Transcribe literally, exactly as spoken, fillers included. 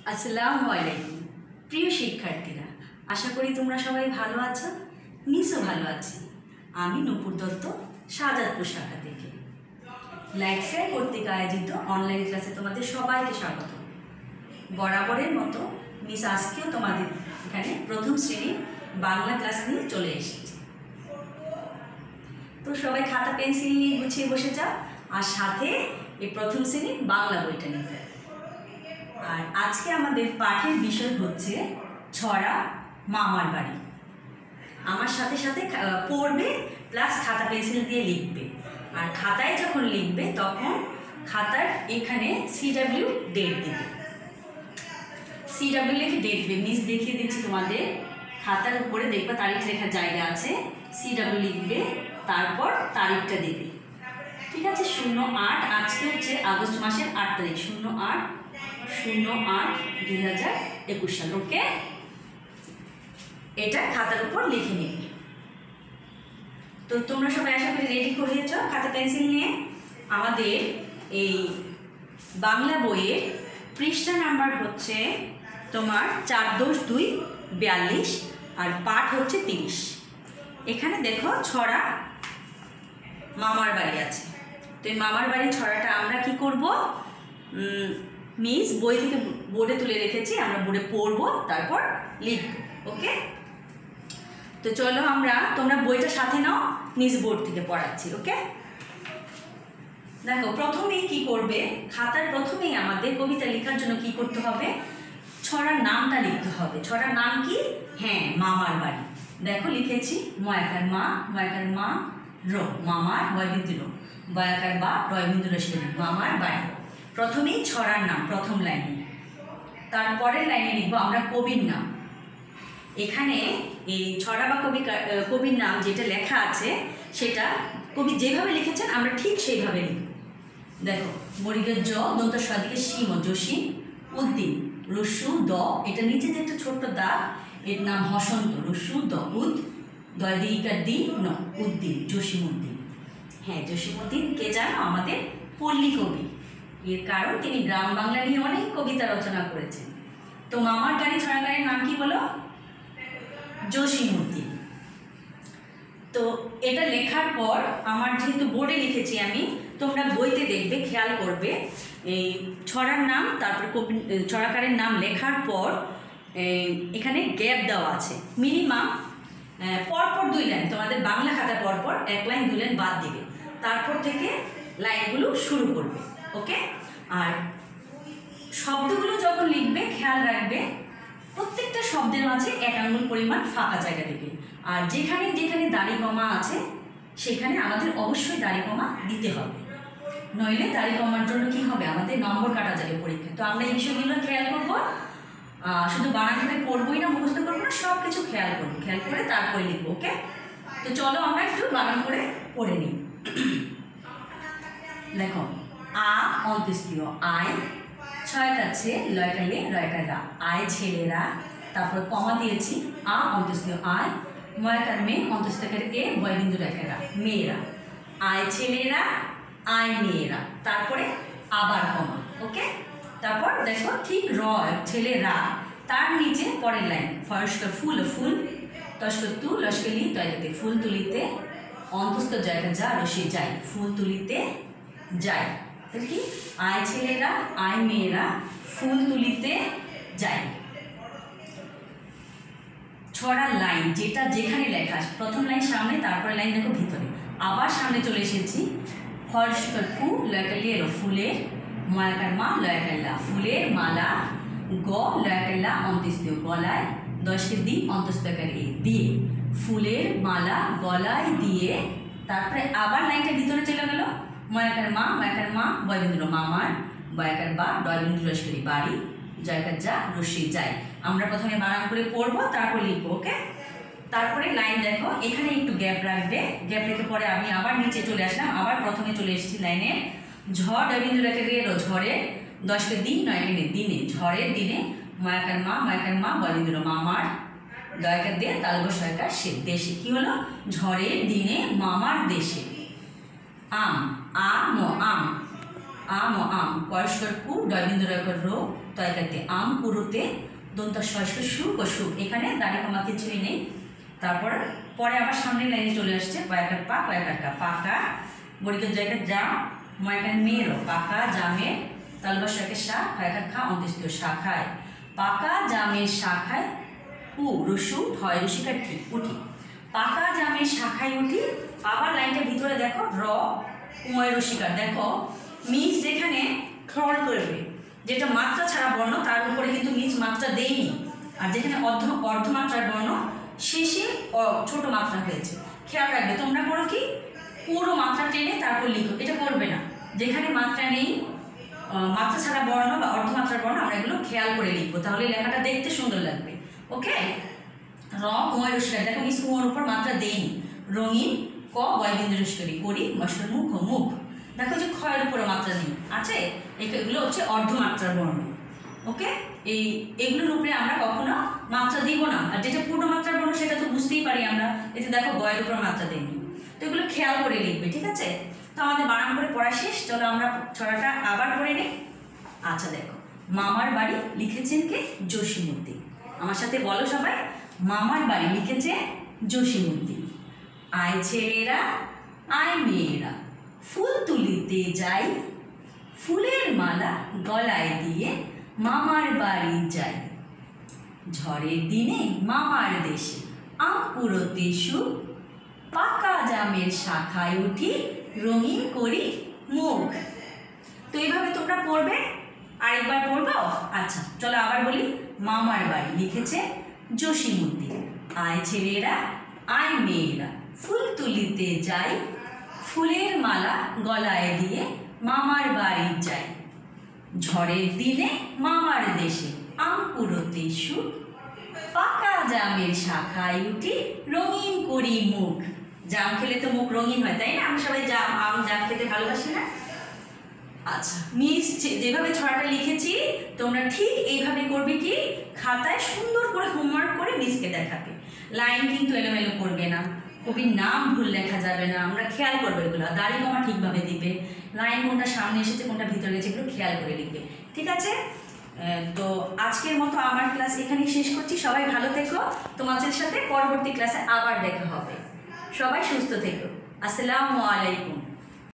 আসসালামু আলাইকুম প্রিয় শিক্ষার্থীরা, আশা করি তোমরা সবাই ভালো আছো। নিশ্চয় ভালো আছি। আমি নূপুর দত্ত, শাহজাদপুর শাখা থেকে লাইটফেয়ার কর্তৃক আয়োজিত অনলাইন ক্লাসে তোমাদের সবাইকে স্বাগত। বরাবরের মতো মিস আজকেও তোমাদের এখানে প্রথম শ্রেণীর বাংলা ক্লাস নিয়ে চলে এসেছি। তো সবাই খাতা পেন্সিল নিয়ে গুছিয়ে বসে যাও, আর সাথে এই প্রথম শ্রেণীর বাংলা বইটা নিতে। আর আজকে আমাদের পাঠের বিষয় হচ্ছে ছড়া মামার বাড়ি। আমার সাথে সাথে পড়বে প্লাস খাতা পেন্সিল দিয়ে লিখবে। আর খাতায় যখন লিখবে তখন খাতার এখানে সিডাব্লিউ ডেট দেবে। সিডাব্লিউ লিখে ডেট দেবে। নিচ দেখিয়ে দিচ্ছি তোমাদের, খাতার উপরে দেখবে তারিখ লেখার জায়গা আছে, সিডাব্লিউ লিখবে, তারপর তারিখটা দেবে। ঠিক আছে? শূন্য আট, আজকে হচ্ছে আগস্ট মাসের আট তারিখ, শূন্য আট শূন্য আট দুই হাজার একুশ সাল। ওকে, এটা খাতার উপর লিখে নিবে। তো তোমরা সবাই আশা করি রেডি করিয়েছ খাতা পেন্সিল নিয়ে। আমাদের এই বাংলা বইয়ের পৃষ্ঠা নাম্বার হচ্ছে তোমার চার দশ দুই বিয়াল্লিশ, আর পাঠ হচ্ছে তিরিশ। এখানে দেখো ছড়া মামার বাড়ি আছে। তো এই মামার বাড়ি ছড়াটা আমরা কি করব, মিস বই থেকে বোর্ডে তুলে রেখেছি, আমরা বোর্ডে পড়বো, তারপর লিখব। ওকে, তো চলো আমরা, তোমরা বইটা সাথে নাও, নিজ বোর্ড থেকে পড়াচ্ছি। ওকে, দেখো প্রথমেই কি করবে, খাতার প্রথমেই আমাদের কবিতা লেখার জন্য কি করতে হবে, ছড়ার নামটা লিখতে হবে। ছড়ার নাম কি? হ্যাঁ, মামার বাড়ি। দেখো লিখেছি ময়াকার মা, ময়াকার মা র, মামার ময়বিন্দু র, বয়াকার বা রয়বিন্দু রসিক, মামার বাড়ি। প্রথমেই ছড়ার নাম প্রথম লাইনে, তারপরের লাইনে লিখবো আমরা কবির নাম। এখানে এই ছড়া বা কবি কবির নাম যেটা লেখা আছে সেটা কবি যেভাবে লিখেছেন আমরা ঠিক সেইভাবে লিখব। দেখো মরিগের জ, দন্ত সাদিকে সীম, জসীম উদ্দিন, রস্যু দ, এটা নিচে যে একটা ছোট্ট দাগ, এর নাম হসন্ত, রস্যু দ উদ, দয় দিকার দি ন, উদ্দিন, জসীম উদ্দিন। হ্যাঁ, জসীম উদ্দিন কে জানো? আমাদের পল্লী কবি। এর কারণ তিনি গ্রাম বাংলা নিয়ে অনেক কবিতা রচনা করেছেন। তো মামার বাড়ি ছড়াকারের নাম কি বলো? জসীম উদ্দিন। তো এটা লেখার পর আমার যেহেতু বোর্ডে লিখেছি আমি, তোমরা বইতে দেখবে, খেয়াল করবে এই ছড়ার নাম তারপর কবি ছড়াকারের নাম লেখার পর এখানে গ্যাপ দেওয়া আছে। মিনিমাম পরপর দুই লাইন, তোমাদের বাংলা খাতা পরপর এক লাইন দুই লাইন বাদ দিবে, তারপর থেকে লাইনগুলো শুরু করবে। ওকে, আর শব্দগুলো যখন লিখবে খেয়াল রাখবে প্রত্যেকটা শব্দের মাঝে এক আঙুল পরিমাণ ফাঁকা জায়গা দেবে। আর যেখানে যেখানে দাড়ি কমা আছে সেখানে আমাদের অবশ্যই দাড়ি কমা দিতে হবে, নইলে দাড়ি কমার জন্য কি হবে, আমাদের নম্বর কাটা যাবে পরীক্ষায়। তো আমরা এই বিষয়গুলো খেয়াল করবো, শুধু বানান করে পড়বোই না, মুখস্থ করবো না, সব কিছু খেয়াল করবো, খেয়াল করে তারপরে লিখবো। ওকে, তো চলো আমরা একটু বানান করে পড়ে নিই। দেখো আ অন্ত্যেষ্টিয় আয়, ছয় কাছে লয়টা লে রয়টা রা, আয় ছেলেরা, তারপর কমা দিয়েছি আ অন্ত্যেষ্টিয় আয়, ময়কার মেয়ে অন্ত্যেষ্টিকার এ, বয়বিন্দু রেখা রা, মেয়েরা, আয় ছেলেরা, আয় মেয়েরা, তারপরে আবার কমা। ওকে, তারপর দেখো ঠিক র ছেলেরা, তার নিচে পরের লাইন ফয়স্কর ফুল ফুল, তস্কর তু লস্কর লি তয়তে, ফুল তুলিতে অন্তস্থ জয়টা যা রসি যায়, ফুল তুলিতে যায়। কি? আয় ছেলেরা, আয় মেয়েরা, ফুল তুলিতে যায়। ছড়ার লাইন যেটা যেখানে লেখা, প্রথম লাইন সামনে, তারপরে লাইন দেখো ভিতরে, আবার সামনে চলে এসেছি। ফর্স্কর ফু লয়কালি এলো, ফুলের, ময়াকার মা লয়কার লা, ফুলের মালা, গ লয়কার লা অন্ত্যেষ্টিয়, গলায়, দশকে দি অন্ত্যেষ্টিকার এ, দিয়ে, ফুলের মালা গলায় দিয়ে, তারপরে আবার লাইনটা ভিতরে চলে গেল। ময়াকার মা, ময়াকার মা বয়বিন্দু মামার, বয়াকার বা ডয়বিন্দু রসকরি বাড়ি, জয়কার যা রসি যায়। আমরা প্রথমে বানান করে পড়বো, তারপর লিখবো। ওকে, তারপরে লাইন দেখো এখানে একটু গ্যাপ রাখবে, গ্যাপ রেখে পরে আমি আবার নিচে চলে আসলাম, আবার প্রথমে চলে এসেছি লাইনে। ঝড় ডয়বিন্দু রেখে রেলো, ঝড়ে, দশকে দিন নয় দিনে, ঝড়ের দিনে, ময়াকার মা, ময়াকার মা বয়বিন্দু মামার, দয়াকার দিয়ে তালব সয়কার সে, দেশে। কি হলো? ঝড়ের দিনে মামার দেশে। আম, আম আম, আম ও আম, কয়স্কর কু, ডয়বিন্দু রয়কর রো, তয়কাতে আম, পুরুতে দন্ত শস্ক সুখ ও সুখ। এখানে দাড়ি কমা কিছুই নেই। তারপর পরে আবার সামনের লাইনে চলে আসছে কয়াকার পা, কয়াকার কা, পাকা বরিকের জায়গায় যা, ময়াকার মেয়েরও, পাকা জামের তালবাসাকে শা, খয়াকার খা, অন্ত্যেষ্টিয় শাখায়, পাকা জামের শাখায় উ, রসু ঠয় রসিকার ঠিক উঠি, পাকা জামের শাখায় উঠি। আবার লাইনটা ভিতরে দেখো র উময় রসিকার, দেখো মিজ যেখানে খেয়াল করবে যেটা মাত্রা ছাড়া বর্ণ তার উপরে কিন্তু মিজ মাত্রা দেয়নি, আর যেখানে অর্ধ অর্ধমাত্রার বর্ণ শেষে ছোট মাত্রা হয়েছে। খেয়াল রাখবে তোমরা করো কি পুরো মাত্রা টেনে তারপর লিখো, এটা করবে না। যেখানে মাত্রা নেই, মাত্রা ছাড়া বর্ণ বা অর্ধমাত্রার বর্ণ আমরা এগুলো খেয়াল করে লিখবো, তাহলে লেখাটা দেখতে সুন্দর লাগবে। ওকে, র উময় রসিকার, দেখো মিস উমর উপর মাত্রা দেয়নি। রঙিন ক বয়বিন্দু রসিকারি, করি মশলার মুখ ও মুখ, দেখো যে ক্ষয়ের উপরে মাত্রা নেই আছে, এগুলো হচ্ছে অর্ধমাত্রার বর্ণ। ওকে, এই এগুলোর উপরে আমরা কখনো মাত্রা দিব না, আর যেটা পূর্ণ মাত্রার বর্ণ সেটা তো বুঝতেই পারি আমরা, এতে দেখো গয়ের উপর মাত্রা দেয়নি। তো এগুলো খেয়াল করে লিখবে, ঠিক আছে? তো আমাদের বানান করে পড়া শেষ, চলো আমরা ছড়াটা আবার পড়ে নিই। আচ্ছা দেখো, মামার বাড়ি লিখেছেন কে? জসিমউদ্দিন। আমার সাথে বলো সবাই, মামার বাড়ি লিখেছে জসিমউদ্দিন। আয় ছেলেরা আয় মেয়েরা, ফুল তুলিতে যাই, ফুলের মালা গলায় দিয়ে মামার বাড়ি যাই, ঝড়ের দিনে মামার দেশে আম কুড়োতে সুখ, পাকা জামের শাখায় উঠি রঙিন করি মুখ। তো এইভাবে তোমরা পড়বে, আরেকবার পড়বো। আচ্ছা চলো আবার বলি, মামার বাড়ি লিখেছে জসিমউদ্দিন। আয় ছেলেরা আয় মেয়েরা, ফুল তুলিতে যাই, ফুলের মালা গলায় দিয়ে মামার বাড়ি যাই, ঝড়ের দিনে মামার দেশে আম কুড়োতে সুখ, পাকা জামের শাখায় উঠি রঙিন করি মুখ। জাম খেলে তো মুখ রঙিন হয়, তাই না? আমরা সবাই জাম আম জাম খেতে ভালোবাসি না? আচ্ছা, মিস যেভাবে ছড়াটা লিখেছি তোমরা ঠিক এইভাবে করবে, কি খাতায় সুন্দর করে হোমওয়ার্ক করে মিসকে দেখাবে। লাইন কিন্তু এলোমেলো করবে না, কবির নাম ভুল লেখা যাবে না, আমরা খেয়াল করবো এগুলো। দাড়ি কমা ঠিকভাবে দিবে, লাইন কোনটা সামনে এসেছে কোনটা ভিতরে গেছে এগুলো খেয়াল করে লিখবে, ঠিক আছে? তো আজকের মতো আমার ক্লাস এখানেই শেষ করছি। সবাই ভালো থেকো, তোমাদের সাথে পরবর্তী ক্লাসে আবার দেখা হবে। সবাই সুস্থ থেকো। আসসালামু আলাইকুম।